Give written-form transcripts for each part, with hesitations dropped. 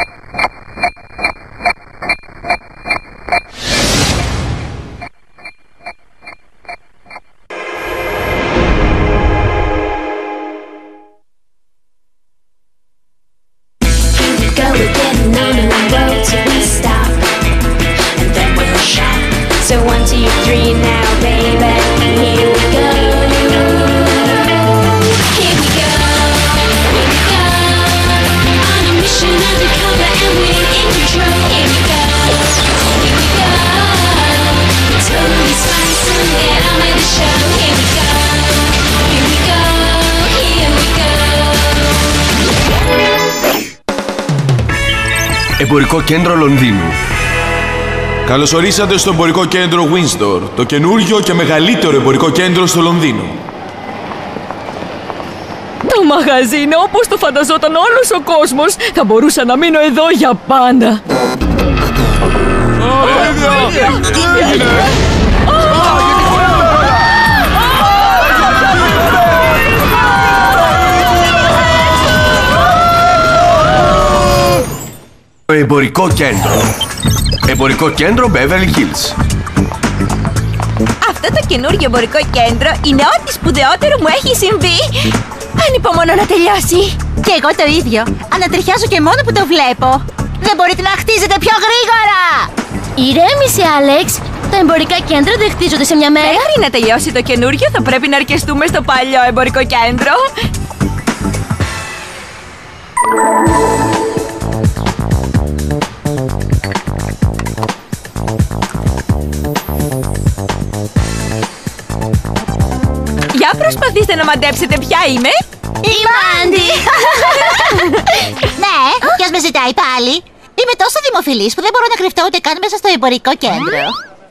So 1, 2, 3 now, baby. Here we go. Here we go. Here we go. On a mission undercover and we're in control. Here we go. Here we go. It's gonna be spice and get on with the show. Here we go. Here we go. Here we go. Εμπορικό κέντρο Λονδίνου. Καλώς ορίσατε στο εμπορικό κέντρο Windsor, το καινούργιο και μεγαλύτερο εμπορικό κέντρο στο Λονδίνο. Το μαγαζί είναι όπως το φανταζόταν όλος ο κόσμος. Θα μπορούσα να μείνω εδώ για πάντα. Το εμπορικό κέντρο. Εμπορικό κέντρο Beverly Hills. Αυτό το καινούργιο εμπορικό κέντρο είναι ό,τι σπουδαιότερο μου έχει συμβεί. Ανυπομονώ να τελειώσει. Και εγώ το ίδιο. Ανατριχιάζω και μόνο που το βλέπω. Δεν μπορείτε να χτίζετε πιο γρήγορα. Ηρέμησε, Άλεξ. Τα εμπορικά κέντρα δεν χτίζονται σε μια μέρα. Μέχρι να τελειώσει το καινούργιο θα πρέπει να αρκεστούμε στο παλιό εμπορικό κέντρο. Για προσπαθήστε να μαντέψετε ποια είμαι. Η Μάντι! Ναι, ποιος με ζητάει πάλι? Είμαι τόσο δημοφιλής που δεν μπορώ να κρυφτώ ούτε καν μέσα στο εμπορικό κέντρο.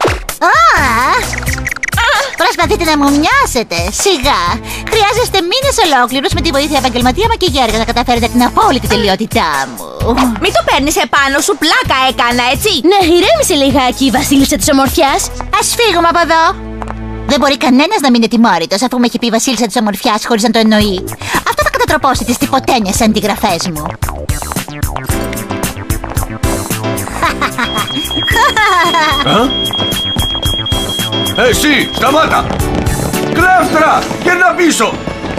Προσπαθείτε να μου μοιάσετε. Σιγά. Χρειάζεστε μήνες ολόκληρους με τη βοήθεια επαγγελματία μακιγιέρ για να καταφέρετε την απόλυτη τελειότητά μου. Μην το παίρνεις επάνω σου, πλάκα έκανα, έτσι. Ναι, ηρέμησε λιγάκι η βασίλισσα της ομορφιάς. Ας φύγουμε από εδώ. Δεν μπορεί κανένας να μην είναι τιμώρητος αφού με έχει πει η βασίλισσα της ομορφιάς χωρίς να το εννοεί. Αυτό θα κατατροπώσει τις τυποτένιες αντιγραφές μου. Εσύ, σταμάτα! Κλέφτρα! Γυρνά πίσω!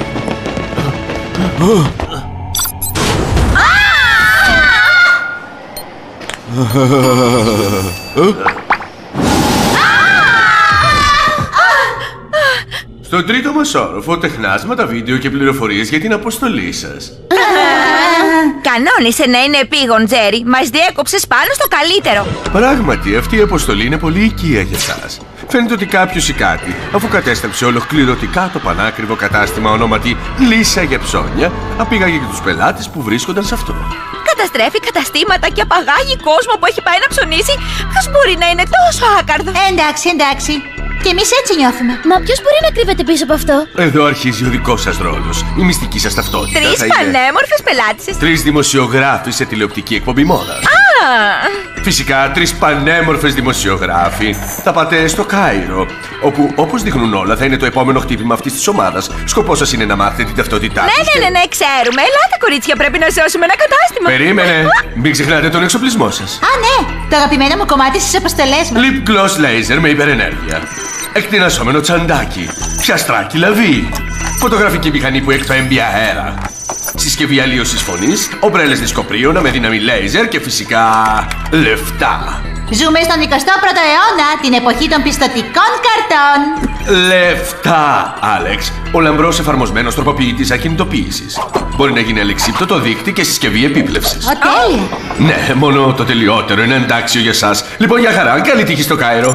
Στο τρίτο μας όροφο, τεχνάσματα, βίντεο και πληροφορίες για την αποστολή σας. Κανόνισε να είναι επίγον, Τζέρι. Μας διέκοψες πάνω στο καλύτερο. Πράγματι, αυτή η αποστολή είναι πολύ οικία για σας. Φαίνεται ότι κάποιος ή κάτι, αφού κατέστρεψε ολοκληρωτικά το πανάκριβο κατάστημα ονόματι Λύσα για ψώνια, απήγαγε και τους πελάτες που βρίσκονταν σε αυτό. Καταστρέφει καταστήματα και απαγάγει κόσμο που έχει πάει να ψωνίσει. Ποιος μπορεί να είναι τόσο άκαρδο? Εντάξει, εντάξει. Και εμείς έτσι νιώθουμε. Μα ποιος μπορεί να κρύβεται πίσω από αυτό? Εδώ αρχίζει ο δικός σας ρόλος. Η μυστική σας ταυτότητα. 3 πανέμορφες πελάτησες. 3 δημοσιογράφοι σε τηλεοπτική εκπομπή μόδας. Φυσικά 3 πανέμορφες δημοσιογράφοι. Θα πάτε στο Κάιρο, όπου όπως δείχνουν όλα θα είναι το επόμενο χτύπημα αυτής της ομάδας. Σκοπός σας είναι να μάθετε την ταυτότητά τους. Ναι, ξέρουμε. Ελάτε, κορίτσια, πρέπει να σώσουμε ένα κατάστημα. Περίμενε. Μην ξεχνάτε τον εξοπλισμό σας. Α, ναι. Το αγαπημένο μου κομμάτι στις αποστολές μου. Lip gloss laser με υπερενέργεια. Εκτινασσόμενο τσαντάκι. Πιαστράκι λαβή. Φωτογραφική μηχανή που εκπέμπει αέρα. Συσκευή αλλίωσης φωνής. Ομπρέλες δισκοπρίωνα με δύναμη λέιζερ και φυσικά λεφτά. Ζούμε στον 21ο αιώνα, την εποχή των πιστωτικών καρτών. Λεφτά, Άλεξ. Ο λαμπρός εφαρμοσμένος τροποποιητής ακινητοποίησης. Μπορεί να γίνει αλεξίπτωτο δείκτη και συσκευή επίπλευσης. Τέλεια. Ναι, μόνο το τελειότερο είναι εντάξιο για σας. Λοιπόν, για χαρά, καλή τύχη στο Κάιρο.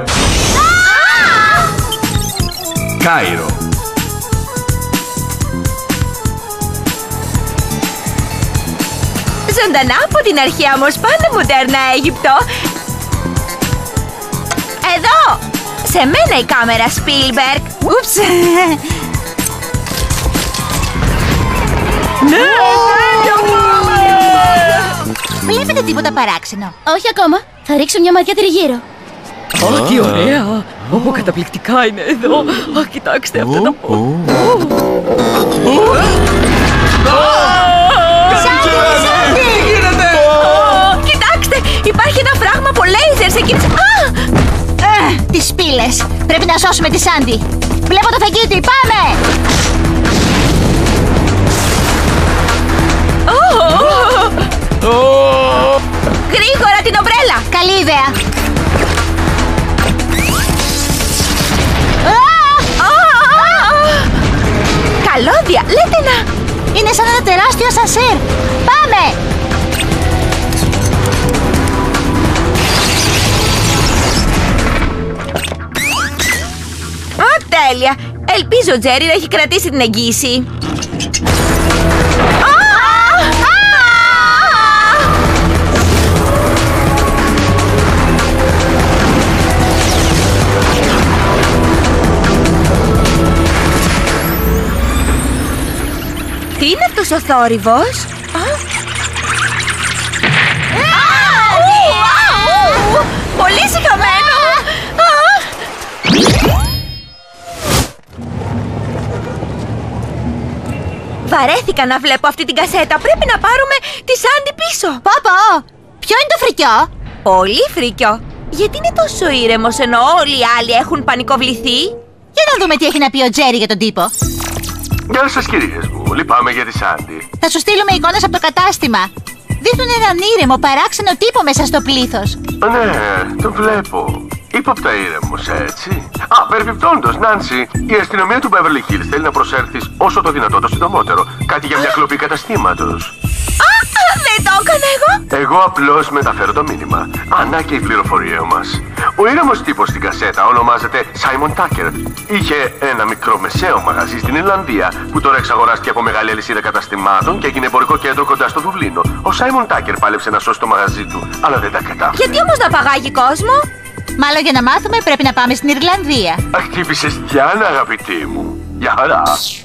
Κάιρο. Ζωντανά από την αρχαία όμως πάντα μοντέρνα Αίγυπτο. Εδώ! Σε μένα η κάμερα, Spielberg. Ούψ. Ναι, Βλέπετε τίποτα παράξενο? Όχι ακόμα. Θα ρίξω μια ματιά τριγύρω. Ω, τι ωραία! Ω, καταπληκτικά είναι εδώ. Ω, κοιτάξτε αυτά τα πιάσουμε τη Σάντι. Βλέπω το φεγγίτι, πάμε! Γρήγορα την ομπρέλα! Καλή ιδέα. Καλώδια, λέτε να! Είναι σαν ένα τεράστιο ασανσέρ. Πάμε! Τέλεια! Ελπίζω ο Τζέρι να έχει κρατήσει την εγγύηση. Τι είναι αυτός ο θόρυβος? Πολύ συγχαμένο! Βαρέθηκα να βλέπω αυτή την κασέτα. Πρέπει να πάρουμε τη Σάντι πίσω. Πόπο! Ποιο είναι το φρικιό? Πολύ φρίκιο. Γιατί είναι τόσο ήρεμος ενώ όλοι οι άλλοι έχουν πανικοβληθεί? Για να δούμε τι έχει να πει ο Τζέρι για τον τύπο. Γεια σας κυρίες μου, λυπάμαι για τη Σάντι. Θα σου στείλουμε εικόνες από το κατάστημα. Δείχνουν έναν ήρεμο, παράξενο τύπο μέσα στο πλήθος. Ναι, το βλέπω. Ύποπτα ήρεμος, έτσι. Περιπτόντως, Νάνσι, η αστυνομία του Beverly Hills θέλει να προσέλθεις όσο το δυνατό το συντομότερο. Κάτι για μια κλοπή καταστήματος. Δεν το έκανα εγώ. Εγώ απλώς μεταφέρω το μήνυμα. Ανά και η πληροφορία μας. Ο ήρεμος τύπος στην κασέτα ονομάζεται Simon Tucker. Είχε ένα μικρομεσαίο μαγαζί στην Ιρλανδία που τώρα εξαγοράστηκε από μεγάλη αλυσίδα καταστημάτων και έγινε εμπορικό κέντρο κοντά στο Δουβλίνο. Ο Simon Tucker πάλεψε να σώσει το μαγαζί του, αλλά δεν τα κατάφερε. Γιατί όμως να παγάγει κόσμο? Μάλλον για να μάθουμε πρέπει να πάμε στην Ιρλανδία. Χτύπησες Διάννα, αγαπητή μου. Γεια χαρά.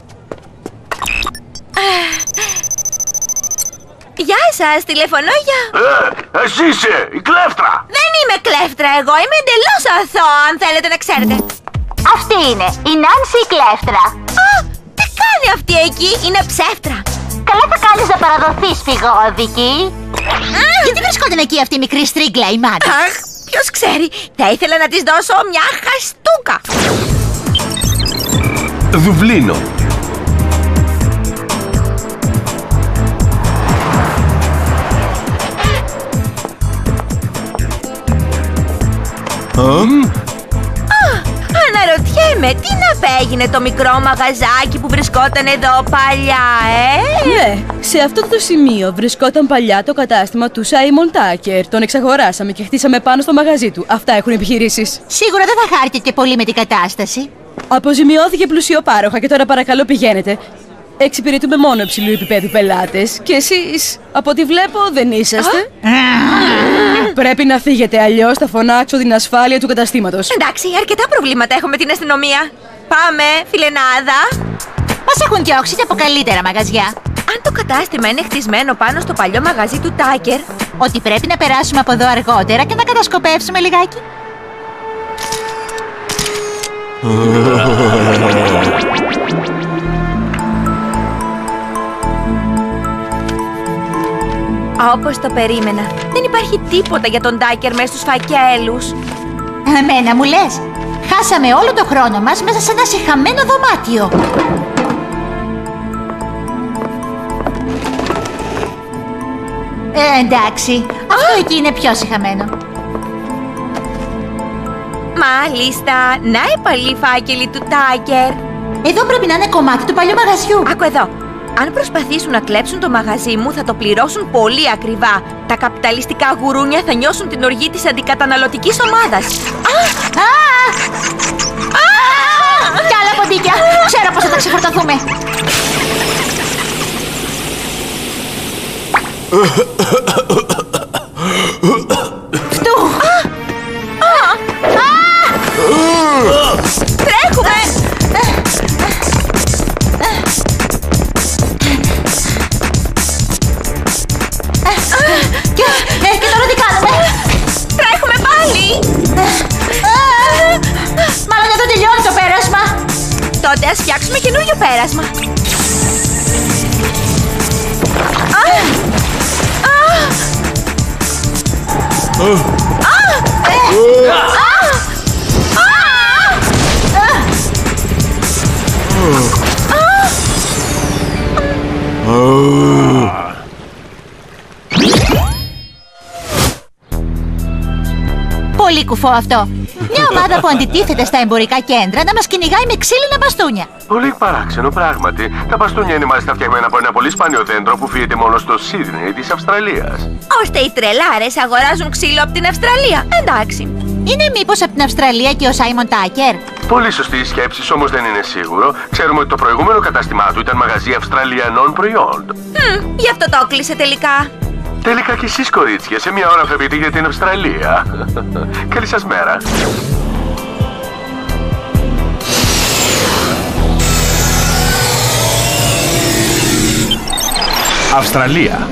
Γεια σας, τηλεφωνώ για... Εσύ είσαι η κλέφτρα. Δεν είμαι κλέφτρα εγώ, είμαι εντελώς αθώα, αν θέλετε να ξέρετε. Αυτή είναι η Νάνσι η κλέφτρα. Τι κάνει αυτή εκεί, είναι ψεύτρα. Καλά θα κάνεις να παραδοθείς, φυγόδικη. Γιατί βρισκόταν εκεί αυτή η μικρή στρίγκλα η μάνα? Αχ, ποιος ξέρει, θα ήθελα να της δώσω μια χαστούκα. Δουβλίνο. Αναρωτιέμαι, τι να έγινε το μικρό μαγαζάκι που βρισκόταν εδώ παλιά, Ναι, σε αυτό το σημείο βρισκόταν παλιά το κατάστημα του Simon Tucker. Τον εξαγοράσαμε και χτίσαμε πάνω στο μαγαζί του. Αυτά έχουν επιχειρήσεις. Σίγουρα δεν θα χάρηκε και πολύ με την κατάσταση. Αποζημιώθηκε πλουσιοπάροχα και τώρα παρακαλώ πηγαίνετε. Εξυπηρετούμε μόνο υψηλού επίπεδου πελάτες. Και εσείς, από ό,τι βλέπω, δεν είσαστε. Πρέπει να φύγετε, αλλιώς θα φωνάξω την ασφάλεια του καταστήματος. Εντάξει, αρκετά προβλήματα έχω με την αστυνομία. Πάμε, φιλενάδα. Μας έχουν διώξει και από καλύτερα μαγαζιά. Αν το κατάστημα είναι χτισμένο πάνω στο παλιό μαγαζί του Τάκερ, Ότι πρέπει να περάσουμε από εδώ αργότερα και να κατασκοπεύσουμε λιγάκι. όπως το περίμενα, δεν υπάρχει τίποτα για τον Τάκερ μέσα στους φακέλους. Εμένα μου λες. Χάσαμε όλο το χρόνο μας μέσα σε ένα σιχαμένο δωμάτιο. Εντάξει, αυτό εκεί είναι πιο σιχαμένο. Μάλιστα, να οι παλιοί φάκελοι του Τάκερ. Εδώ πρέπει να είναι κομμάτι του παλιού μαγαζιού. Άκου εδώ. Αν προσπαθήσουν να κλέψουν το μαγαζί μου, θα το πληρώσουν πολύ ακριβά. Τα καπιταλιστικά γουρούνια θα νιώσουν την οργή της αντικαταναλωτικής ομάδας. Κι άλλα ποντίκια. Ξέρω πώς θα τα ξεφορτωθούμε. Φτού. Τρέχουμε! Και τώρα τι κάνουμε? Τρέχουμε πάλι! Μάλλον εδώ τελειώνει το πέρασμα. Τότε ας φτιάξουμε καινούριο πέρασμα. κουφό αυτό. Μια ομάδα που αντιτίθεται στα εμπορικά κέντρα να μας κυνηγάει με ξύλινα μπαστούνια. Πολύ παράξενο πράγματι. Τα μπαστούνια είναι μάλιστα φτιαγμένα από ένα πολύ σπάνιο δέντρο που φύγεται μόνο στο Σίδνεϊ της Αυστραλίας. Ώστε οι τρελάρες αγοράζουν ξύλο από την Αυστραλία. Εντάξει. Είναι μήπως από την Αυστραλία και ο Σάιμον Τάκερ? Πολύ σωστή η σκέψη, όμως δεν είναι σίγουρο. Ξέρουμε ότι το προηγούμενο κατάστημά του ήταν μαγαζί Αυστραλιανών προϊόντων. Γι' αυτό το κλείσε τελικά. Τελικά κι εσείς, κορίτσια, σε μια ώρα φεύγετε για την Αυστραλία. Καλή σας μέρα. Αυστραλία.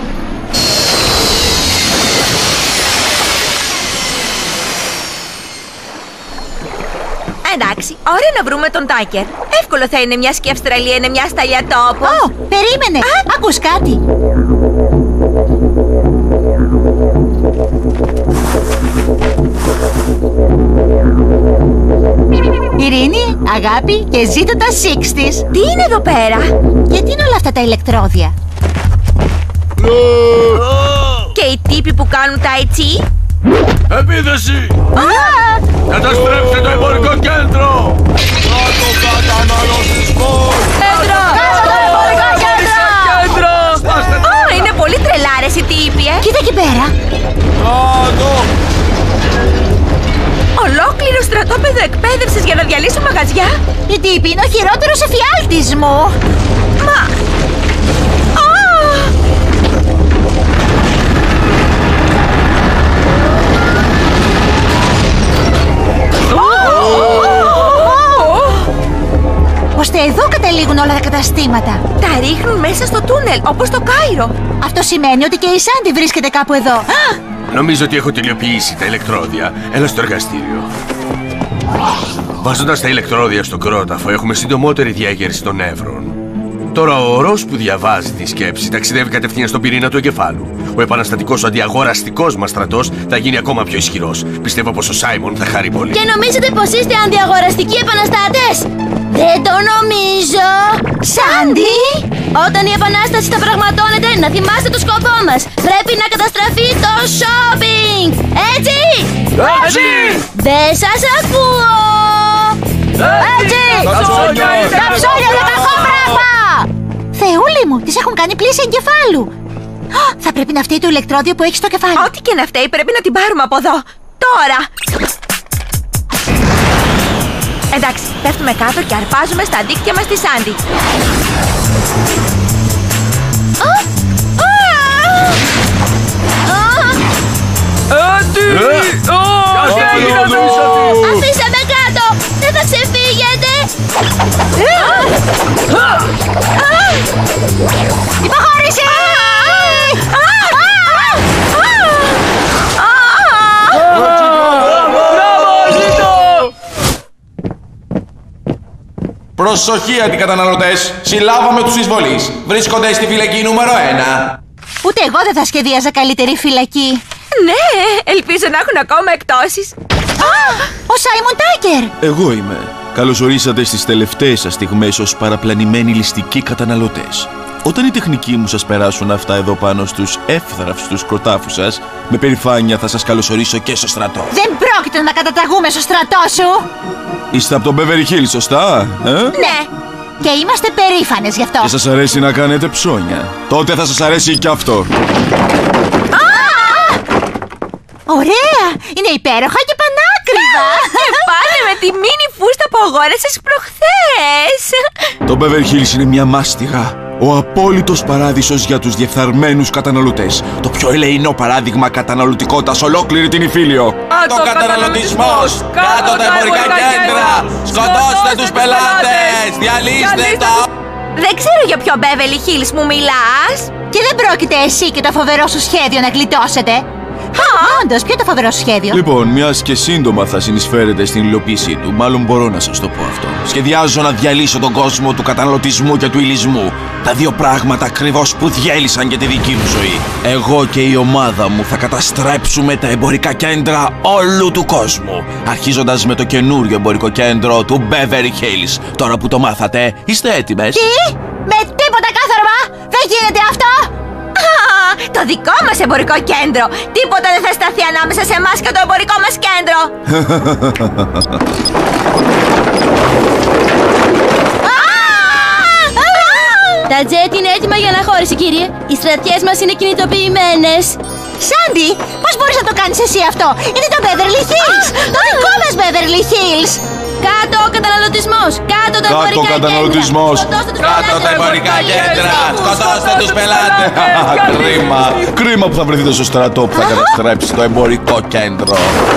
Εντάξει, ωραία να βρούμε τον Τάκερ. Εύκολο θα είναι, μιας και η Αυστραλία είναι μια σταλιά τόπο. Περίμενε! Άκους κάτι! Ειρήνη, αγάπη και ζήτω τα 60's. Τι είναι εδώ πέρα? Γιατί είναι όλα αυτά τα ηλεκτρόδια? Και οι τύποι που κάνουν τα έτσι. Επίθεση! Καταστρέψτε το εμπορικό κέντρο! Κέντρο! Είναι πολύ τρελάρες οι τύποι, Κοίτα εκεί πέρα! Ολόκληρο στρατόπεδο εκπαίδευσης για να διαλύσουν μαγαζιά. Η τύπη είναι ο χειρότερος εφιάλτης μου! Μα... Ώστε εδώ καταλήγουν όλα τα καταστήματα. Τα ρίχνουν μέσα στο τούνελ, όπως το Κάιρο. Αυτό σημαίνει ότι και η Σάντι βρίσκεται κάπου εδώ. Νομίζω ότι έχω τελειοποιήσει τα ηλεκτρόδια. Έλα στο εργαστήριο. Βάζοντας τα ηλεκτρόδια στον κρόταφο, έχουμε συντομότερη διέγερση των νεύρων. Τώρα ο ορός που διαβάζει τη σκέψη ταξιδεύει κατευθείαν στον πυρήνα του εγκεφάλου. Ο επαναστατικός, ο αντιαγοραστικός μας στρατός θα γίνει ακόμα πιο ισχυρός. Πιστεύω πως ο Σάιμον θα χαρεί πολύ. Και νομίζετε πως είστε αντιαγοραστικοί επαναστάτες? Δεν το νομίζω! Σάντι! Όταν η επανάσταση θα πραγματώνεται, να θυμάστε το σκοπό μας. Πρέπει να καταστραφεί το shopping! Έτσι! Έτσι! Δεν σας ακούω! Έτσι! Τα ψώνια είναι κακό πράγμα! Θεούλη μου, τις έχουν κάνει πλήση εγκεφάλου. Θα πρέπει να φταίει το ηλεκτρόδιο που έχει στο κεφάλι. Ό,τι και να φταίει πρέπει να την πάρουμε από εδώ. Τώρα! Εντάξει, πέφτουμε κάτω και αρπάζουμε στα δίκτυα μας τη Σάντι. Αφήστε με κάτω! Δεν θα ξεφύγετε! Υποχώρησε! Προσοχή αντικαταναλωτές! Συλλάβαμε τους εισβολείς. Βρίσκονται στη φυλακή νούμερο 1. Ούτε εγώ δεν θα σχεδίαζα καλύτερη φυλακή. Ναι, ελπίζω να έχουν ακόμα εκτόσεις. Ο Σάιμον Τάκερ! Εγώ είμαι. Καλώς ορίσατε στις τελευταίες σας στιγμές ως παραπλανημένοι ληστικοί καταναλωτές. Όταν οι τεχνικοί μου σας περάσουν αυτά εδώ πάνω στους εύθραυστους κροτάφους σας, με περηφάνεια θα σας καλωσορίσω και στο στρατό. Δεν πρόκειται να καταταγούμε στο στρατό σου! Είστε από τον Beverly Hills, σωστά, Ναι! Και είμαστε περήφανες γι' αυτό! Και σας αρέσει να κάνετε ψώνια. Τότε θα σας αρέσει και αυτό. Ωραία! Είναι υπέροχα και πανάκριβα! Και πάνε με τη μίνι φούστα που αγόρασες προχθές. Το Beverly Hills είναι μια μάστιγα. Ο απόλυτος παράδεισος για τους διεφθαρμένους καταναλωτές. Το πιο ελεεινό παράδειγμα καταναλωτικότητας ολόκληρη την Ιφίλιο. Το καταναλωτισμός! Κάτω τα εμπορικά κέντρα! Σκοτώστε τους πελάτες! Διαλύστε τα! Δεν ξέρω για ποιο Beverly Hills μου μιλάς. Και δεν πρόκειται εσύ και το φοβερό σου σχέδιο να γλιτώσετε! Όντως, ποιο είναι το φοβερό σου σχέδιο? Λοιπόν, μιας και σύντομα θα συνεισφέρετε στην υλοποίησή του, μάλλον μπορώ να σας το πω αυτό. Σχεδιάζω να διαλύσω τον κόσμο του καταναλωτισμού και του υλισμού. Τα δύο πράγματα ακριβώς που διέλυσαν και τη δική μου ζωή. Εγώ και η ομάδα μου θα καταστρέψουμε τα εμπορικά κέντρα όλου του κόσμου. Αρχίζοντας με το καινούριο εμπορικό κέντρο του Beverly Hills. Τώρα που το μάθατε, είστε έτοιμες? Τι? Με τίποτα κάθαρμα! Δεν γίνεται αυτό! Το Το δικό μας εμπορικό κέντρο! Τίποτα δεν θα σταθεί ανάμεσα σε εμάς και το εμπορικό μας κέντρο! Τα τζετ είναι έτοιμα για αναχώρηση, κύριε. Οι στρατιές μας είναι κινητοποιημένες. Σάντι, πώς μπορείς να το κάνεις εσύ αυτό? Είναι το Beverly Hills! Το δικό μας Beverly Hills! Κάτω ο καταναλωτισμός! Κάτω τα εμπορικά καταναλωτισμός. κέντρα! Σκοτώστε τους Κάτω τα εμπορικά κέντρα! Σκοτώστε τους πελάτες! Κρίμα. Κρίμα που θα βρεθείτε στο στρατό που θα καταστρέψει το εμπορικό κέντρο.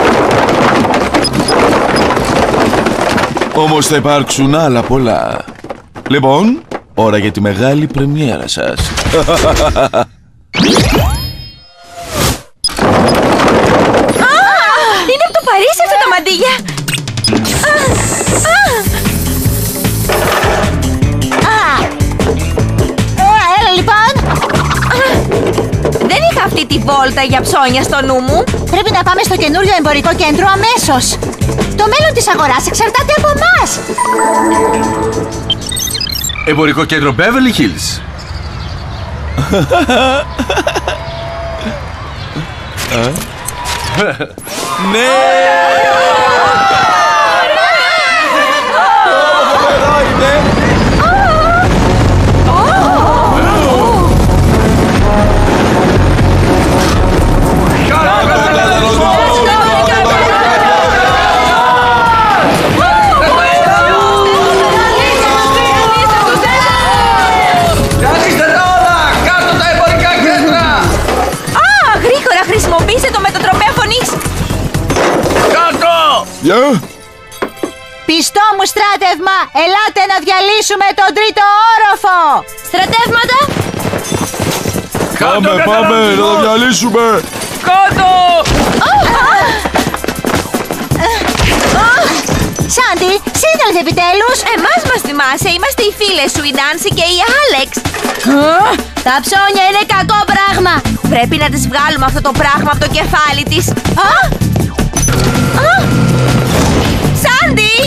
Όμως θα υπάρξουν άλλα πολλά. Λοιπόν, ώρα για τη μεγάλη πρεμιέρα σας. Είναι από το Παρίσι αυτά τα μαντίλια! Έλα λοιπόν! Δεν είχα αυτή τη βόλτα για ψώνια στο νου μου. Πρέπει να πάμε στο καινούριο εμπορικό κέντρο αμέσως. Το μέλλον της αγοράς εξαρτάται από εμάς. Εμπορικό κέντρο Beverly Hills. Ναι! Γρήγορα χρησιμοποιήστε το μετατροπέα φωνής. Πιστό μου στράτευμα, ελάτε να διαλύσουμε τον τρίτο όροφο. Στρατεύματα! Πάμε, να το διαλύσουμε. Σάντι, σύνελθε επιτέλους. Εμάς μας θυμάσαι, είμαστε οι φίλες σου, η Νάνση και η Άλεξ. Τα ψώνια είναι κακό πράγμα! Πρέπει να τις βγάλουμε αυτό το πράγμα από το κεφάλι της. Σάντι!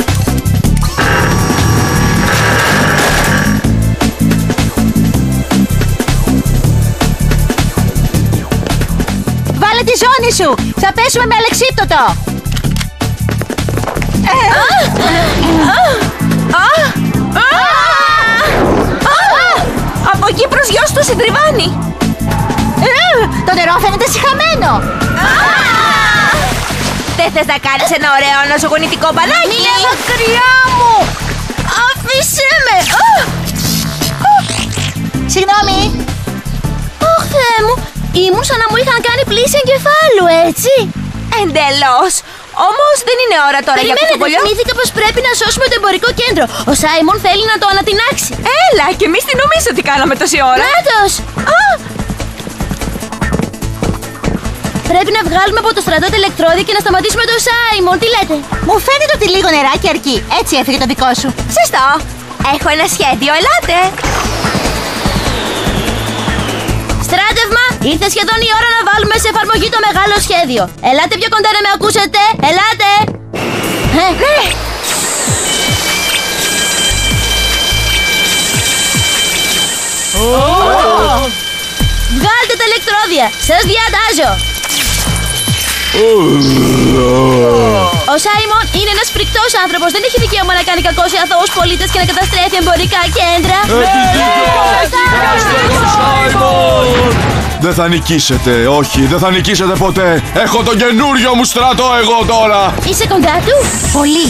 Βάλε τη ζώνη σου. Θα πέσουμε με αλεξίπτωτο. Από εκεί προς γιος του συντριβάνει. Το νερό φαίνεται σιχαμένο. Δεν θες να κάνεις ένα ωραίο νοσογονητικό μπανάκι? Είναι μακριά μου! Άφησέ με! Συγγνώμη. Ωχ, Θεέ μου! Ήμουν σαν να μου είχαν κάνει πλήση εγκεφάλου, έτσι! Εντελώς. Όμως δεν είναι ώρα τώρα για Περιμένετε, κουτσομπολιό. θυμήθηκα πως πρέπει να σώσουμε το εμπορικό κέντρο. Ο Σάιμον θέλει να το ανατινάξει. Έλα, και εμείς τι νομίζω ότι κάναμε τόση ώρα. Κράτος! Πρέπει να βγάλουμε από το στρατό τα ηλεκτρόδια και να σταματήσουμε τον Σάιμον. Τι λέτε? Μου φαίνεται ότι λίγο νεράκι αρκεί. Έτσι έφυγε το δικό σου. Σωστό. Έχω ένα σχέδιο, ελάτε. Στράτευμα, ήρθε σχεδόν η ώρα να βάλουμε σε εφαρμογή το μεγάλο σχέδιο. Ελάτε πιο κοντά να με ακούσετε. Ελάτε. Ναι. Βγάλτε τα ηλεκτρόδια. Σας διατάζω. Ο Σάιμον είναι ένας φρικτός άνθρωπος. Δεν έχει δικαίωμα να κάνει κακό σε αθώους πολίτες και να καταστρέφει εμπορικά κέντρα. Δεν θα νικήσετε, όχι, δεν θα νικήσετε ποτέ. Έχω τον καινούριο μου στρατό εγώ τώρα. Είσαι κοντά του? Πολύ.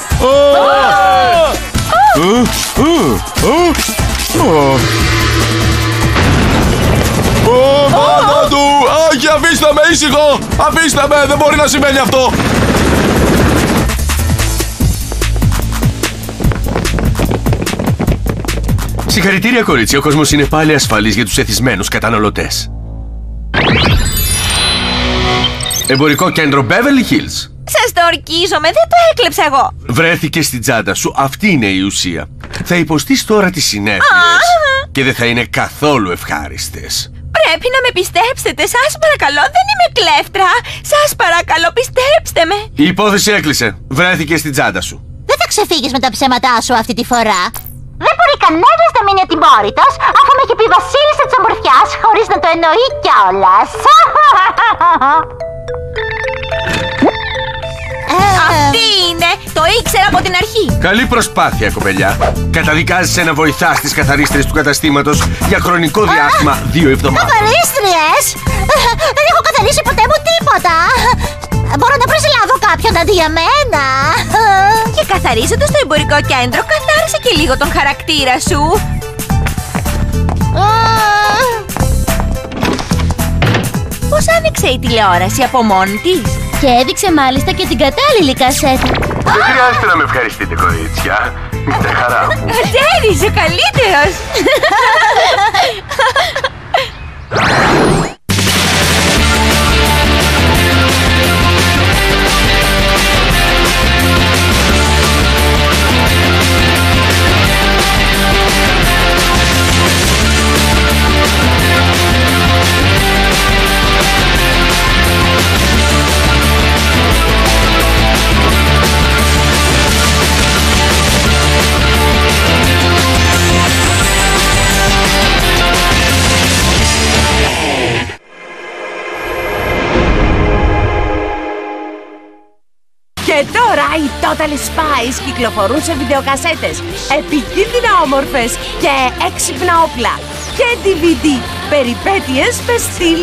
Πάνω του! Όχι, αφήστε με ήσυχο! Αφήστε με, δεν μπορεί να συμβαίνει αυτό! Συγχαρητήρια, κορίτσι. Ο κόσμος είναι πάλι ασφαλής για τους εθισμένους καταναλωτές. Εμπορικό κέντρο Beverly Hills. Σας το ορκίζομαι, δεν το έκλεψα εγώ. Βρέθηκε στην τσάντα σου. Αυτή είναι η ουσία. Θα υποστείς τώρα τις συνέπειες και δεν θα είναι καθόλου ευχάριστες. Πρέπει να με πιστέψετε, σας παρακαλώ, δεν είμαι κλέφτρα. Σας παρακαλώ, πιστέψτε με. Η υπόθεση έκλεισε. Βρέθηκε στην τσάντα σου. Δεν θα ξεφύγεις με τα ψέματά σου αυτή τη φορά. Δεν μπορεί κανένας να μείνει ατιμόρυτος, αφού με έχει πει βασίλισσα της ομορφιάς, χωρίς να το εννοεί κιόλας. Αυτή είναι! Το ήξερα από την αρχή! Καλή προσπάθεια, κοπελιά. Καταδικάζεσαι να βοηθάς τις καθαρίστριες του καταστήματος για χρονικό διάστημα 2 εβδομάδες. Καθαρίστριες! Δεν έχω καθαρίσει ποτέ μου τίποτα! Μπορώ να προσλάβω κάποιον αντί για μένα! Και καθαρίζοντας το εμπορικό κέντρο, καθάρισε και λίγο τον χαρακτήρα σου! Πώς άνοιξε η τηλεόραση από μόνη της? Και έδειξε μάλιστα και την κατάλληλη κασέτα. Δεν χρειάζεται να με ευχαριστείτε, κορίτσια. Είστε χαρά. Τζέρις, ο καλύτερος! Και τώρα οι Total Spies κυκλοφορούν σε βιντεοκασέτες, επικίνδυνα όμορφες και έξυπνα όπλα και DVD, περιπέτειες με στυλ.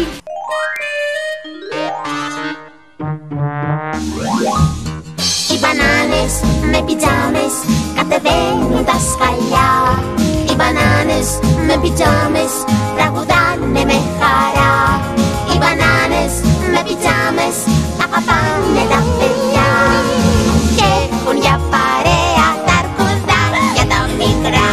Οι μπανάνες με πιτζάμες κατεβαίνουν τα σκαλιά. Οι μπανάνες με πιτζάμες τραγουδάνε με χαρά. Οι μπανάνες με πιτζάμες αγαπάνε τα παιδιά και έχουν για παρέα τα αρκουδάκια τα μικρά.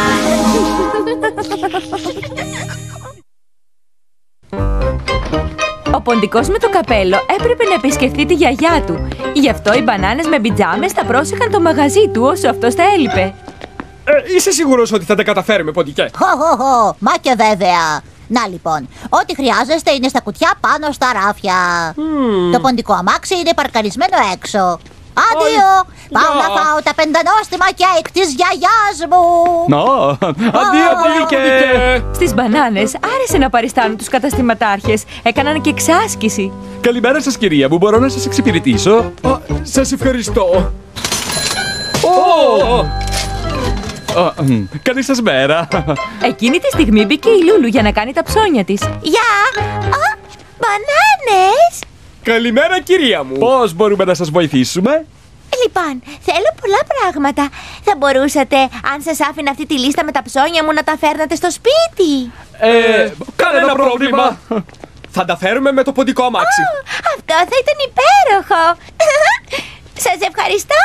Ο ποντικός με το καπέλο έπρεπε να επισκεφτεί τη γιαγιά του. Γι' αυτό οι μπανάνες με πιτζάμες θα πρόσεχαν το μαγαζί του όσο αυτός θα έλειπε. Είσαι σίγουρος ότι θα τα καταφέρουμε, ποντικέ? Μα και βέβαια. Να λοιπόν, ό,τι χρειάζεστε είναι στα κουτιά πάνω στα ράφια. Το ποντικό αμάξι είναι παρκαρισμένο έξω. Αντίο! Πάω να φάω τα πεντανόστιμα κέικ της γιαγιάς μου! Αντίο, ποντικέ! Στις μπανάνες άρεσε να παριστάνουν τους καταστηματάρχες. Έκαναν και εξάσκηση. Καλημέρα σας, κυρία μου. Μπορώ να σας εξυπηρετήσω? Σας ευχαριστώ. Καλή σας μέρα. Εκείνη τη στιγμή μπήκε η Λούλου για να κάνει τα ψώνια της. Γεια! Μπανάνες! Καλημέρα, κυρία μου. Πώς μπορούμε να σας βοηθήσουμε? Λοιπόν, θέλω πολλά πράγματα. Θα μπορούσατε, αν σας άφηνα αυτή τη λίστα με τα ψώνια μου, να τα φέρνατε στο σπίτι? Κανένα πρόβλημα. Θα τα φέρουμε με το ποντικό αμάξι. Αυτό θα ήταν υπέροχο. Σας ευχαριστώ.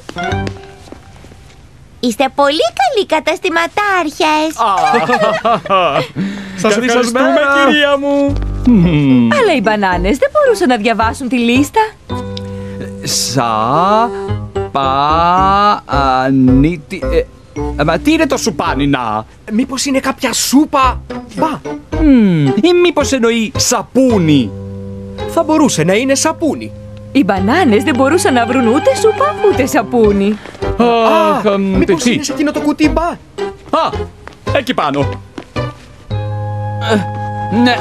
Είστε πολύ καλοί καταστηματάρχες. Σας ευχαριστούμε, κυρία μου. Αλλά οι μπανάνες δεν μπορούσαν να διαβάσουν τη λίστα. Σαπανίτι. Μα τι είναι το σουπάνινα? Μήπως είναι κάποια σούπα? Ή μήπως εννοεί σαπούνι? Θα μπορούσε να είναι σαπούνι. Οι μπανάνες δεν μπορούσαν να βρουν ούτε σούπα ούτε σαπούνι. Μήπως είναι σε εκείνο το κουτί, μπα? Εκεί πάνω. Ναι.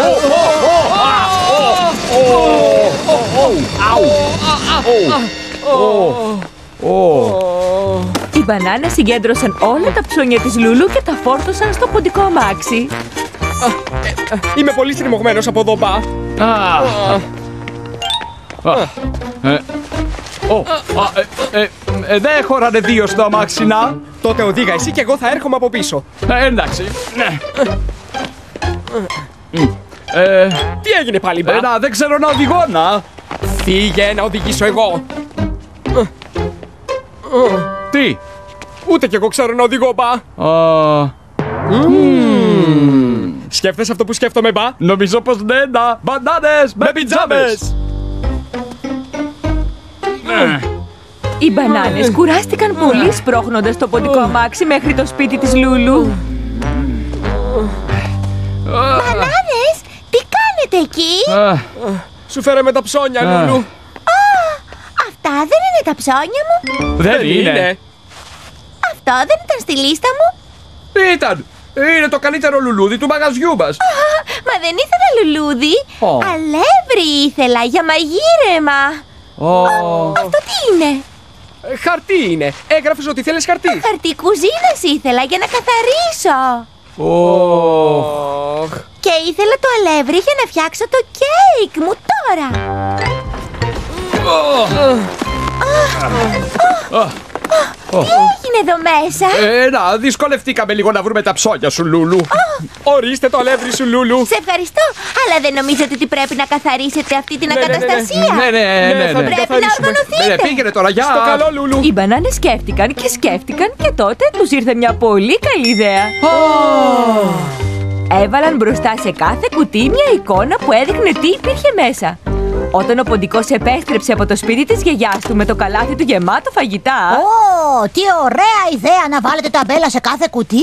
Οι μπανάνες συγκέντρωσαν όλα τα ψώνια της Λούλου και τα φόρτωσαν στο ποντικό αμάξι. Είμαι πολύ στριμωγμένος από εδώ, μπα. Δεν χωράνε δύο στο αμάξι, να. Τότε οδήγα εσύ και εγώ θα έρχομαι από πίσω. Εντάξει. Τι έγινε πάλι, μπα? Δεν ξέρω να οδηγώ, να. Φύγε να οδηγήσω εγώ. Τι? Ούτε κι εγώ ξέρω να οδηγώ, μπα. Σκέφτεσαι αυτό που σκέφτομαι, μπα? Νομίζω πως ναι, να. Μπανάνες με πιτζάμες. Οι μπανάνες κουράστηκαν πολύ σπρώχνοντας το ποντικό αμάξι μέχρι το σπίτι της Λούλου. Μπανάνες, τι κάνετε εκεί? Σου φέραμε τα ψώνια, Λούλου. Αυτά δεν είναι τα ψώνια μου. Δεν είναι. Αυτό δεν ήταν στη λίστα μου. Ήταν! Είναι το καλύτερο λουλούδι του μαγαζιού μας. Μα δεν ήθελα λουλούδι. Αλεύρι ήθελα για μαγείρεμα. Αυτό τι είναι? Χαρτί είναι. Έγραφες ότι θέλεις χαρτί. Χαρτί κουζίνας ήθελα για να καθαρίσω. Και ήθελα το αλεύρι για να φτιάξω το κέικ μου τώρα. Τι έγινε εδώ μέσα? Να, δυσκολευτήκαμε λίγο να βρούμε τα ψώνια σου, Λούλου. Ορίστε το αλεύρι σου, Λούλου. Σε ευχαριστώ, αλλά δεν νομίζετε ότι πρέπει να καθαρίσετε αυτή την ακαταστασία? Ναι, πρέπει να οργανωθείτε. Πήγαινε τώρα, γεια. Στο καλό, Λούλου. Οι μπανάνες σκέφτηκαν και σκέφτηκαν και τότε τους ήρθε μια πολύ καλή ιδέα. Έβαλαν μπροστά σε κάθε κουτί μια εικόνα που έδειχνε τι υπήρχε μέσα. Όταν ο Ποντικός επέστρεψε από το σπίτι της γιαγιάς του με το καλάθι του γεμάτο φαγητά... Τι ωραία ιδέα να βάλετε ταμπέλα σε κάθε κουτί!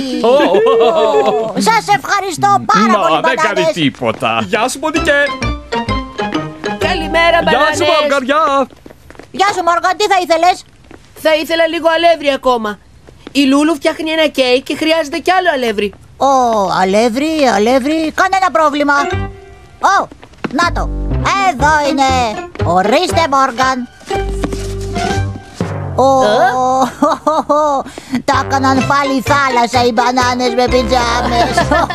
Σας ευχαριστώ πάρα πολύ, μπανάνες! Δεν κάνει τίποτα. Γεια σου, Ποντικέ! Καλημέρα, μπανάνες! Γεια σου, Μόργαν, γεια! Γεια σου, Μόργαν, τι θα ήθελες? Θα ήθελα λίγο αλεύρι ακόμα. Η Λούλου φτιάχνει ένα κέικ και χρειάζεται κι άλλο αλεύρι. Αλεύρι, κανένα πρόβλημα. Να το! Εδώ είναι! Ορίστε, Μόργαν! Τα έκαναν πάλι θάλασσα οι μπανάνες με πιτζάμες!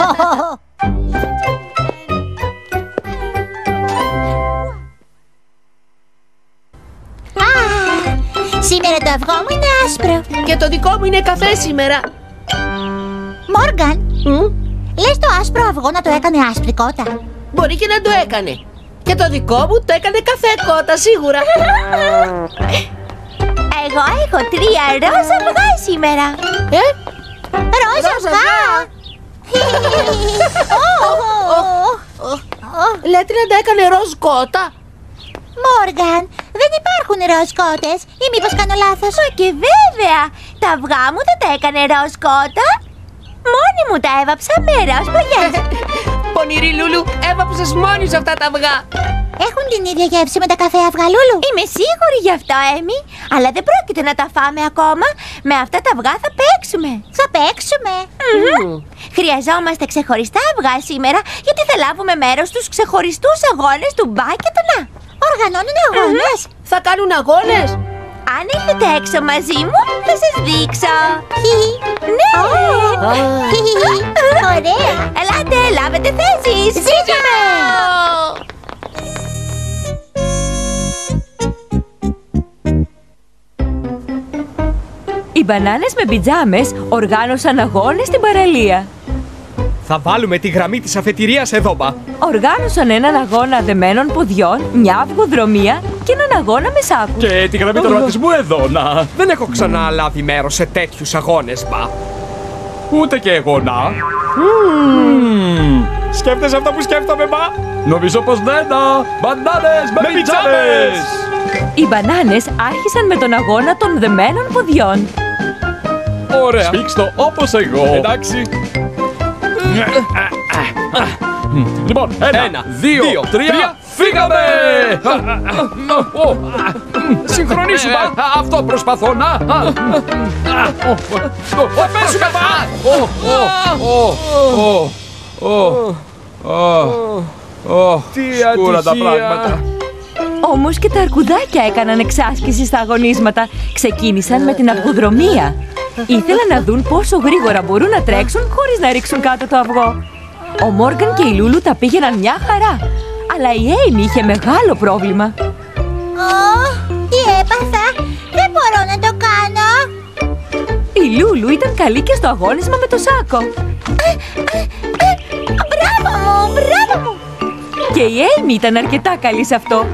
Σήμερα το αυγό μου είναι άσπρο. Και το δικό μου είναι καφέ σήμερα. Μόργαν, λες το άσπρο αυγό να το έκανε άσπρη κότα? Μπορεί και να το έκανε. Και το δικό μου το έκανε καφέ κότα, σίγουρα. Εγώ έχω 3 ροζ αυγά σήμερα. Ροζ αυγά! Λέτε να τα έκανε ροζ κότα? Μόργαν, δεν υπάρχουν ροζ κότες ή μήπως κάνω λάθος? Μα και βέβαια, τα αυγά μου δεν τα έκανε ροζ κότα. Μόνη μου τα έβαψα με ροζ μπογιές. Πονηρή Λούλου, έβαψες μόνη σου αυτά τα αυγά. Έχουν την ίδια γεύση με τα καφέ αυγά, Λούλου? Είμαι σίγουρη γι' αυτό, Έμι. Αλλά δεν πρόκειται να τα φάμε ακόμα. Με αυτά τα αυγά θα παίξουμε. Θα παίξουμε? Χρειαζόμαστε ξεχωριστά αυγά σήμερα, γιατί θα λάβουμε μέρος στους ξεχωριστούς αγώνες του Μπα και του Να. Οργανώνουν αγώνες? Θα κάνουν αγώνες? Αν έρθετε έξω μαζί μου, θα σας δείξω. Ναι! Ωραία! Ελάτε, λάβετε θέσεις! Ζήταμε! Οι μπανάνες με πιτζάμες οργάνωσαν αγώνες στην παραλία. Θα βάλουμε τη γραμμή της αφετηρίας εδώ, μπα. Οργάνωσαν έναν αγώνα δεμένων ποδιών, μια αυγοδρομία και έναν αγώνα με σάκους. Και τη γραμμή τερματισμού εδώ, να. Δεν έχω ξανά λάβει μέρος σε τέτοιους αγώνες, μπα. Ούτε και εγώ, να. Σκέφτεσαι αυτό που σκέφτομαι, μπα? Νομίζω πως ναι, να. Μπανάνες με πιτζάμες! Οι μπανάνες άρχισαν με τον αγώνα των δεμένων ποδιών. Ωραία. Σφίξτο όπως εγώ. Εντάξει. Λοιπόν, 1, 2, 3, φύγαμε! Συγχρονίσου, μπα! Αυτό προσπαθώ να... Πέσουμε, μπα! Τι σκούρα τα πράγματα. Όμως και τα αρκουδάκια έκαναν εξάσκηση στα αγωνίσματα. Ξεκίνησαν με την αυγοδρομία. Ήθελαν να δουν πόσο γρήγορα μπορούν να τρέξουν χωρίς να ρίξουν κάτω το αυγό. Ο Μόργαν και η Λούλου τα πήγαιναν μια χαρά. Αλλά η Έιμι είχε μεγάλο πρόβλημα. Τι έπαθα! Δεν μπορώ να το κάνω! Η Λούλου ήταν καλή και στο αγώνισμα με το σάκο. Μπράβο μου! Μπράβο μου! Και η Έιμι ήταν αρκετά καλή σε αυτό.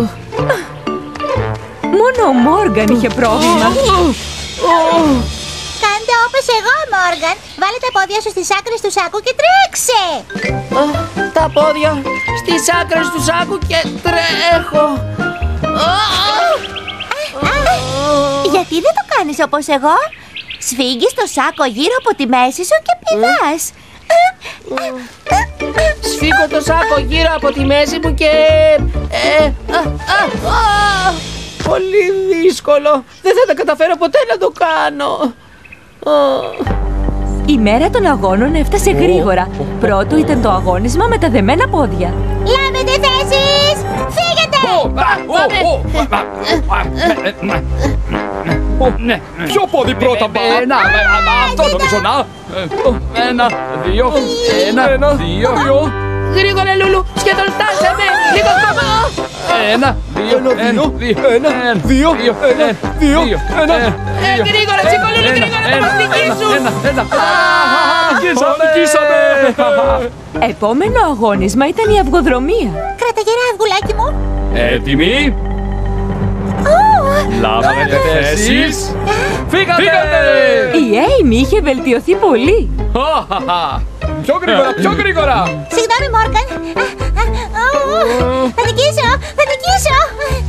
Μόνο ο Μόργαν είχε πρόβλημα. Κάντε όπως εγώ, Μόργαν. Βάλε τα πόδια σου στις άκρες του σάκου και τρέξε! Τα πόδια στις άκρες του σάκου και τρέχω. Γιατί δεν το κάνεις όπως εγώ? Σφίγγεις το σάκο γύρω από τη μέση σου και πηδάς. Σφίγγω το σάκο γύρω από τη μέση μου και... Πολύ δύσκολο. Δεν θα τα καταφέρω ποτέ να το κάνω. Η μέρα των αγώνων έφτασε γρήγορα. Πρώτο ήταν το αγώνισμα με τα δεμένα πόδια. Λάβετε θέσεις! Φύγετε! Ποιο πόδι πρώτα πά? Αυτό νομίζω να. 1, 2, 1, 2. Γρήγορα, Λούλου, σχεδόν φτάσαμε. Λίγο ακόμα. 1, 2, 1, 2. Γρήγορα, σήκω, Λούλου, γρήγορα, θα μας νικήσουν. Νικήσαμε. Επόμενο αγώνισμα ήταν η αυγοδρομία. Κράτα γερά, αυγουλάκι μου. Έτοιμοι. Λάβετε θέσεις. Φύγατε. Η Έιμι είχε βελτιωθεί πολύ. Πιο γρήγορα, πιο γρήγορα. Συγγνώμη, Μόργαν. Θα νικήσω, θα νικήσω.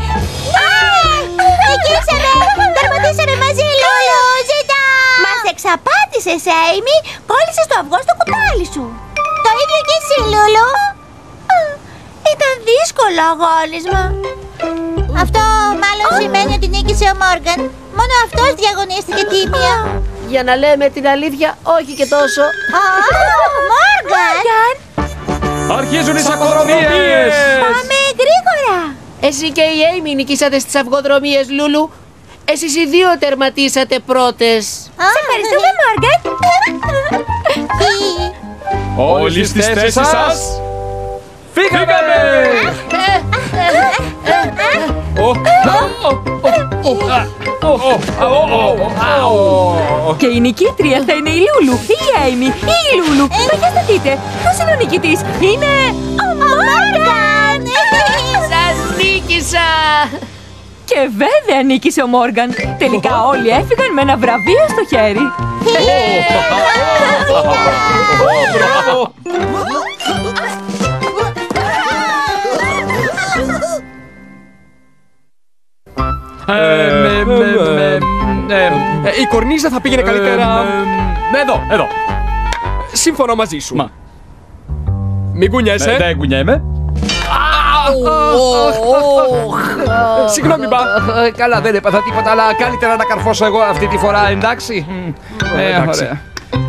Νικήσαμε. Τερματίσαμε μαζί, Λούλου. Ζητά. Μας εξαπάτησες, Έιμι. Κόλλησες το αυγό στο κουτάλι σου. Το ίδιο και εσύ, Λούλου. Ήταν δύσκολο αγώνισμα. Αυτό μάλλον σημαίνει ότι νίκησε ο Μόργαν. Μόνο αυτός διαγωνίστηκε τίμια. Για να λέμε την αλήθεια, όχι και τόσο. Μόργαν! Αρχίζουν οι αυγοδρομίες. Πάμε γρήγορα. Εσύ και η Έιμι νικήσατε στις αυγοδρομίες, Λούλου. Εσείς οι δύο τερματίσατε πρώτες. Σε ευχαριστούμε, Μόργαν. Όλοι στις θέσεις σας. Φύγαμε. Και η νικήτρια θα είναι η Λούλου, ή η Έιμι, ή η Λούλου. Μα για θα δείτε, ποιος είναι ο νικητής? Είναι ο Μόργαν! Σας νίκησα! Και βέβαια νίκησε ο Μόργαν. Τελικά όλοι έφυγαν με ένα βραβείο στο χέρι. Μπράβο. Η κορνίζα θα πήγαινε καλύτερα. Εδώ. Σύμφωνα μαζί σου. Μα. Μην κουνιέσαι. Δεν κουνιέμαι. Συγγνώμη, μπα. Καλά, δεν έπαθα τίποτα, αλλά καλύτερα να καρφώσω εγώ αυτή τη φορά, εντάξει. Ωραία.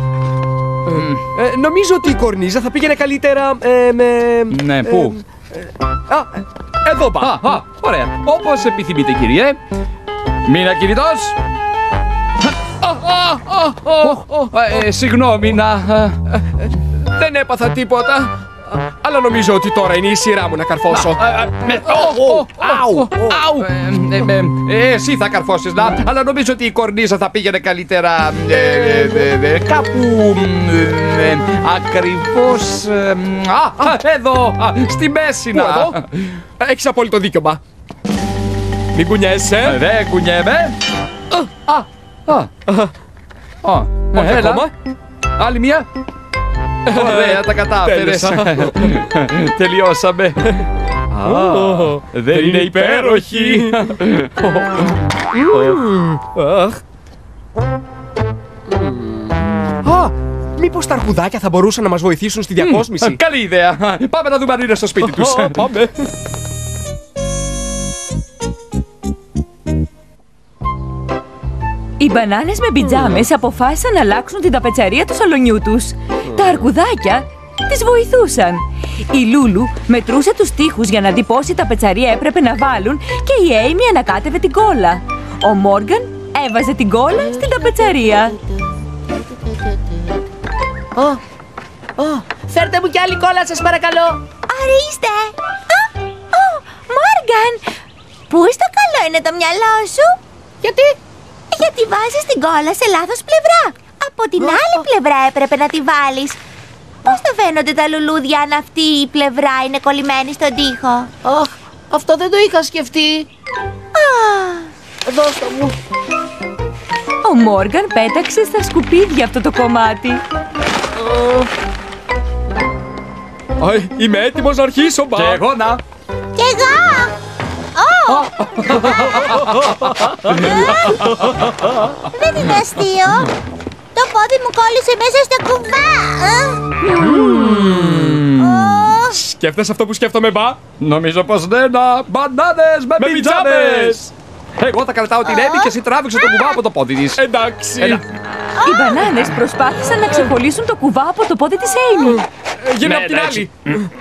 Νομίζω ότι η κορνίζα θα πήγαινε καλύτερα με... Ναι, πού? Εδώ, μπα. Ωραία. Όπως επιθυμείτε, κύριε. Μην ακινητός. Συγγνώμη, δεν έπαθα τίποτα. Αλλά νομίζω ότι τώρα είναι η σειρά μου να καρφώσω. Εσύ θα καρφώσεις, αλλά νομίζω ότι η κορνίζα θα πήγαινε καλύτερα κάπου ακριβώς εδώ, στη μέση να. Έχεις απόλυτο δίκιο, μπα. Μην κουνιέσαι. Δεν κουνιέμαι. Όχι ακόμα. Άλλη μία. Ωραία, τα κατάφερες. Τελειώσαμε. Δεν είναι υπέροχη. Μήπως τα αρκουδάκια θα μπορούσαν να μας βοηθήσουν στη διακόσμηση? Καλή ιδέα. Πάμε να δούμε αν είναι στο σπίτι τους. Πάμε. Οι μπανάνες με πιτζάμες αποφάσισαν να αλλάξουν την ταπετσαρία του σαλονιού τους. Τα αρκουδάκια τις βοηθούσαν. Η Λούλου μετρούσε τους τοίχους για να δει πόση ταπετσαρία έπρεπε να βάλουν και η Έιμι ανακάτευε την κόλλα. Ο Μόργαν έβαζε την κόλλα στην ταπετσαρία. Φέρτε μου κι άλλη κόλλα, σας παρακαλώ. Ορίστε. Μόργαν, πού στο καλό είναι το μυαλό σου? Γιατί? Γιατί βάζεις την κόλλα σε λάθος πλευρά. Από την άλλη πλευρά έπρεπε να τη βάλεις. Πώς θα φαίνονται τα λουλούδια αν αυτή η πλευρά είναι κολλημένη στον τοίχο? Αυτό δεν το είχα σκεφτεί. Δώστε μου. Ο Μόργαν πέταξε στα σκουπίδια αυτό το κομμάτι. Είμαι έτοιμος να αρχίσω, μπα. Και εγώ να. Κι εγώ. Δεν είναι αστείο. Το πόδι μου κόλλησε μέσα στο κουβά. Σκέφτεσαι αυτό που σκέφτομαι, μπα? Νομίζω πως ναι, μπανάνες με πιτζάμες. Εγώ θα κρατάω την Έμι και εσύ τράβηξε το κουβά από το πόδι της. Εντάξει. Οι μπανάνες προσπάθησαν να ξεπολύσουν το κουβά από το πόδι της Έιμι. Γίνε απ' την άλλη.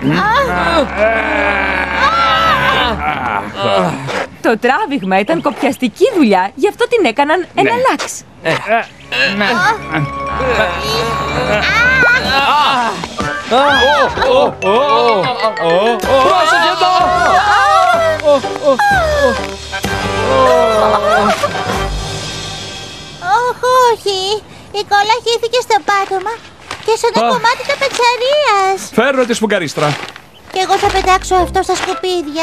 Το τράβηγμα ήταν κοπιαστική δουλειά, γι' αυτό την έκαναν ένα λάξ. Πρόσεχε εδώ! Όχι, η κόλλα χύθηκε στο πάτωμα και σε ένα κομμάτι τα πετσαρίας. Φέρνω τη σφουγγαρίστρα. Και εγώ θα πετάξω αυτό στα σκουπίδια.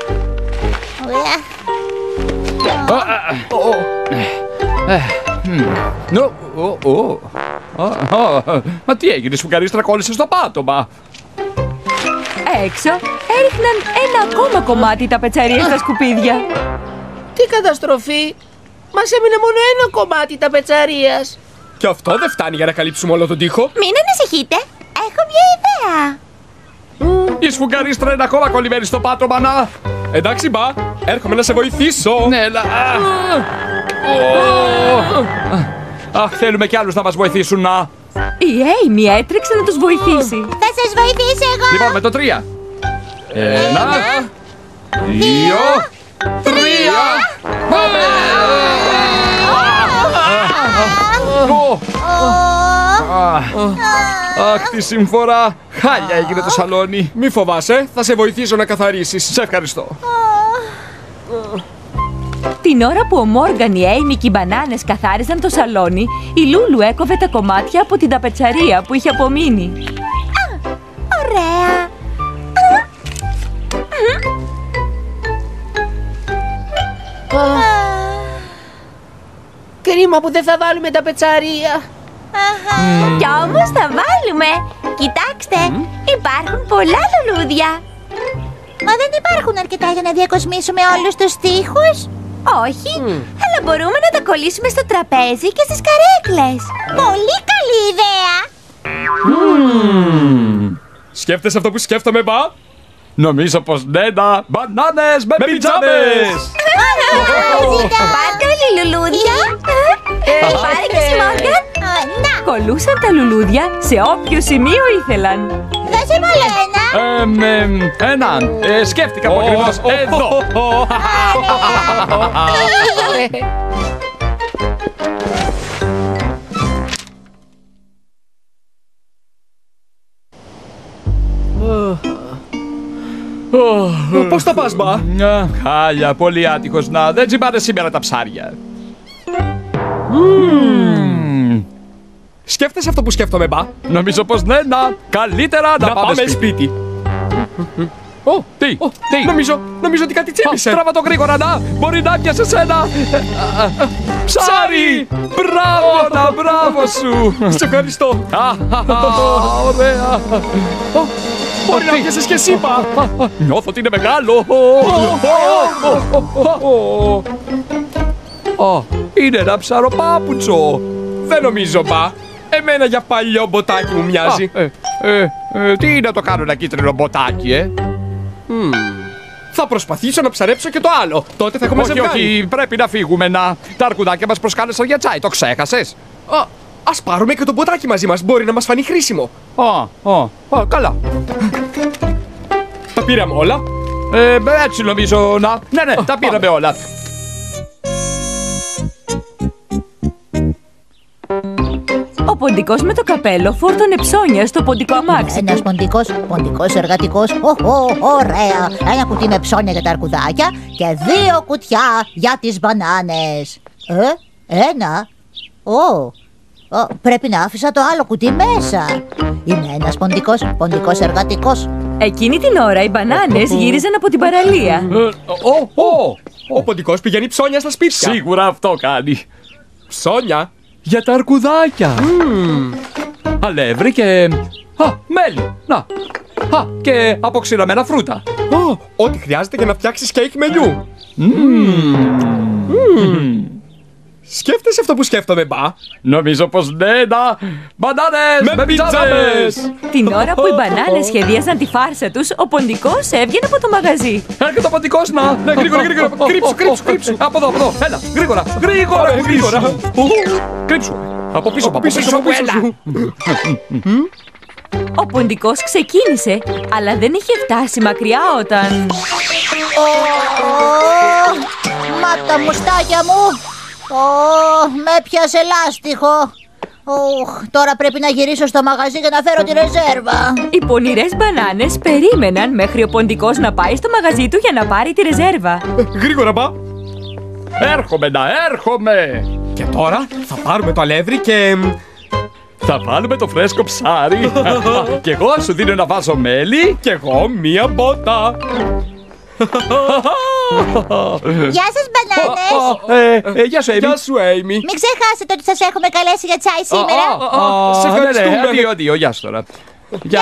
Μα τι έγινε, η σφουγγαρίστρα κόλλησε στο πάτωμα. Έξω έριχναν ένα ακόμα κομμάτι τα πετσαρίες στα σκουπίδια. Τι καταστροφή! Μας έμεινε μόνο ένα κομμάτι τα πετσαρίας. Και αυτό δεν φτάνει για να καλύψουμε όλο τον τοίχο. Μην ανησυχείτε, έχω μια ιδέα. Η σφουγγαρίστρα είναι ακόμα κολλημένη στο πάτωμα, να. Εντάξει, μπα, έρχομαι να σε βοηθήσω. Ναι, έλα. Αχ, θέλουμε κι άλλους να μας βοηθήσουν, να. Η Έιμι έτρεξε να τους βοηθήσει. Θα σας βοηθήσω εγώ. Λοιπόν, με το 3. 1, 2, 3. Πάμε! Αχ, τη συμφορά. Χάλια έγινε το σαλόνι. Μη φοβάσαι, θα σε βοηθήσω να καθαρίσεις. Σε ευχαριστώ. Την ώρα που ο Μόργαν, η Έιμι και οι μπανάνες καθάριζαν το σαλόνι, η Λούλου έκοβε τα κομμάτια από την ταπετσαρία που είχε απομείνει. Ωραία. Κρίμα που δεν θα βάλουμε τα πετσαρία. Κι όμως θα βάλουμε. Κοιτάξτε, υπάρχουν πολλά λουλούδια. Μα δεν υπάρχουν αρκετά για να διακοσμήσουμε όλους τους τοίχους. Όχι, αλλά μπορούμε να τα κολλήσουμε στο τραπέζι και στις καρέκλες. Πολύ καλή ιδέα. Σκέφτεσαι αυτό που σκέφτομαι, μπα? Νομίζω πως ναι, να. Μπανάνες με πιτζάμες! Πάρτε όλοι λουλούδια. Πάρε και εσύ, Μόργαν. Κολλούσαν τα λουλούδια σε όποιο σημείο ήθελαν. Δώσε μου άλλο ένα. Έναν. Σκέφτηκα από ακριβώς εδώ. Πώς θα πας, μπα? Χάλια, πολύ άτυχος, να. Δεν τσιμπάνε σήμερα τα ψάρια. Σκέφτεσαι αυτό που σκέφτομαι, μπα? Νομίζω πως ναι, να. Καλύτερα να πάμε σπίτι. Τι, Νομίζω ότι κάτι τσίπησε. Τράβα το γρήγορα, να. Μπορεί να πιάσε ένα ψάρι. Μπράβο σου. Σε ευχαριστώ. Ωραία. Μπορεί να πιάσες και εσύ, μπα. Νιώθω ότι είναι μεγάλο. Είναι ένα ψαροπάπουτσο. Δεν νομίζω, μπα. Εμένα για παλιό μποτάκι μου μοιάζει. Τι να το κάνω ένα κίτρινο μποτάκι, Θα προσπαθήσω να ψαρέψω και το άλλο. Τότε θα έχουμε ζευγάρι. Όχι, πρέπει να φύγουμε, να. Τα αρκουδάκια μας προσκάλεσαν για τσάι, το ξέχασες? Ας πάρουμε και το μποτάκι μαζί μας. Μπορεί να μας φανεί χρήσιμο. Καλά. Τα πήραμε όλα. Έτσι νομίζω, να. Ναι, τα πήραμε όλα. Ο ποντικός με το καπέλο φόρτωνε ψώνια στο ποντικό αμάξι. Ένας ποντικός εργατικός. Ωραία. Ένα κουτί με ψώνια για τα αρκουδάκια και 2 κουτιά για τις μπανάνες. Ένα. Πρέπει να άφησα το άλλο κουτί μέσα. Είμαι ένας ποντικός εργατικός. Εκείνη την ώρα οι μπανάνες γύριζαν από την παραλία. Ο ποντικός πηγαίνει ψώνια στα σπίτια. Σίγουρα αυτό κάνει. Ψώνια? Για τα αρκουδάκια. Αλεύρι και... μέλι. Να. Και αποξηραμένα φρούτα. Ό,τι χρειάζεται για να φτιάξεις κέικ μελιού. Σκέφτεσαι αυτό που σκέφτομαι, μπα? Νομίζω πως ναι, να. Μπανάνες με πιτζάμες! Την ώρα που οι μπανάνες σχεδίαζαν τη φάρσα τους, ο Ποντικός έβγαινε από το μαγαζί. Έρχεται ο Ποντικός, να. Ναι, γρήγορα. Κρύψου. Από εδώ. Έλα, γρήγορα. Κρύψου. Από πίσω μου, έλα. Ο Ποντικός ξεκίνησε, αλλά δεν είχε φτάσει μακριά όταν... Μα τα μουστάκια μου! Με πιάσε λάστιχο! Τώρα πρέπει να γυρίσω στο μαγαζί για να φέρω τη ρεζέρβα. Οι πονηρές μπανάνες περίμεναν μέχρι ο Ποντικός να πάει στο μαγαζί του για να πάρει τη ρεζέρβα. Γρήγορα, μπα! Έρχομαι! Και τώρα θα πάρουμε το αλεύρι και... θα βάλουμε το φρέσκο ψάρι. Και εγώ σου δίνω ένα βάζο μέλι και εγώ μία μπότα. Γεια σας, μπανάνες! Γεια σου, Έιμι. Μην ξεχάσετε ότι σας έχουμε καλέσει για τσάι σήμερα. Σε ευχαριστούμε. Αντίο, γεια σου τώρα. Γεια.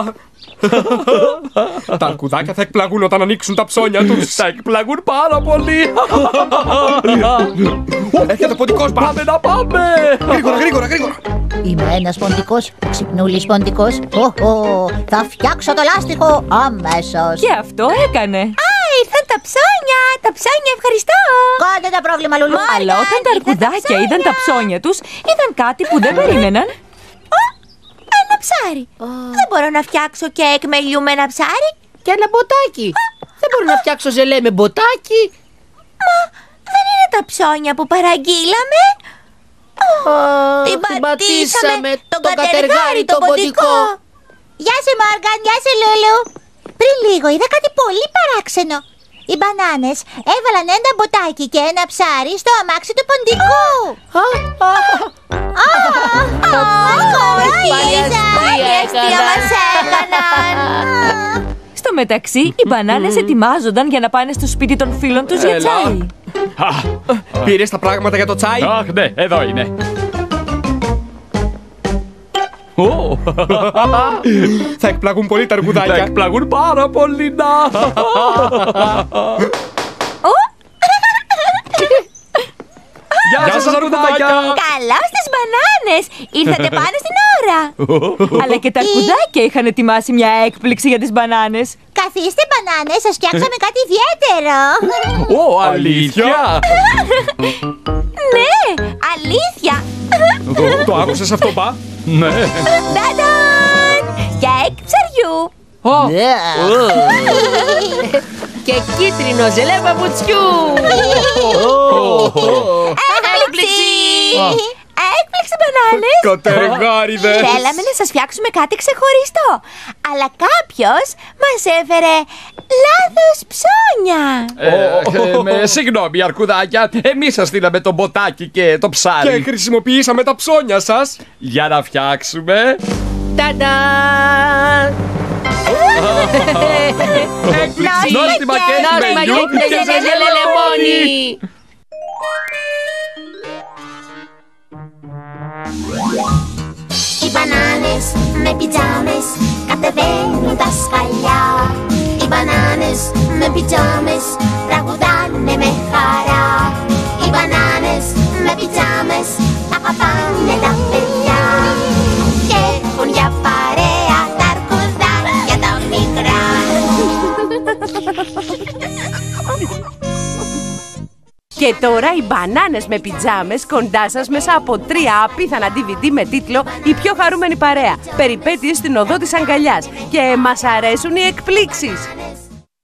Τα αρκουδάκια θα εκπλαγούν όταν ανοίξουν τα ψώνια τους. Θα εκπλαγούν πάρα πολύ. Έρχεται ο Ποντικός, πάμε να πάμε. Γρήγορα. Είμαι ένας ποντικός, ξυπνούλης ποντικός. Θα φτιάξω το λάστιχο αμέσως. Και αυτό έκανε. Ήρθαν τα ψώνια! Τα ψώνια, ευχαριστώ! Κάντε τα πρόβλημα, Λουλού. Αλλά όταν τα αρκουδάκια είδαν τα ψώνια τους, είδαν κάτι που δεν περίμεναν. Ένα ψάρι! Δεν μπορώ να φτιάξω κέικ με ηλιού με ένα ψάρι. Και ένα μποτάκι. Δεν μπορώ να φτιάξω ζελέ με μποτάκι. Μα δεν είναι τα ψώνια που παραγγείλαμε. Την πατήσαμε, τον κατεργάρι, τον ποντικό. Γεια σου, Μόργαν, γεια σου, Λούλου. Πριν λίγο είδα κάτι πολύ παράξενο. Οι μπανάνες έβαλαν ένα μποτάκι και ένα ψάρι στο αμάξι του ποντικού. Στο μεταξύ, οι μπανάνες ετοιμάζονταν για να πάνε στο σπίτι των φίλων τους για τσάι. Πήρες τα πράγματα για το τσάι? Αχ, ναι, εδώ είναι. Θα εκπλαγούν πολύ τα αρκουδάκια. Θα εκπλαγούν πάρα πολύ, να. Γεια σας, αρκουδάκια. Καλώς τις μπανάνες. Ήρθατε πάνω στην ώρα. Αλλά και τα αρκουδάκια είχαν ετοιμάσει μια έκπληξη για τις μπανάνες. Καθίστε, μπανάνες, σας φτιάξαμε κάτι ιδιαίτερο. Αλήθεια? Ναι, αλήθεια. Το άκουσες αυτό, πα? Ναι. Ταντάν! Κέικ ψαριού. Και κίτρινο ζελέ παπουτσιού. Έκπληξη! Έκπληξη, μπανάνες. Κατεργάριδες. Θέλαμε να σας φτιάξουμε κάτι ξεχωριστό, αλλά κάποιος μας έφερε λάθος ψώνια. Συγγνώμη, αρκουδάκια. Εμείς σας στείλαμε το μποτάκι και το ψάρι. Και χρησιμοποιήσαμε τα ψώνια σας για να φτιάξουμε... Ταντάν! Νόστιμα κέικ με ηλιού και ζελέ λεμόνι. Οι μπανάνες με πιτζάμες κατεβαίνουν τα σκαλιά. Οι μπανάνες με πιτζάμες τραγουδάνε με χαρά. Οι μπανάνες με πιτζάμες αγαπάνε τα παιδιά και έχουν για παρέα τα αρκουδάκια τα μικρά. Και τώρα οι μπανάνες με πιτζάμες κοντά σας μέσα από 3 απίθανα DVD με τίτλο «Η πιο χαρούμενη παρέα. Περιπέτειες στην οδό της αγκαλιάς». Και μας αρέσουν οι εκπλήξεις.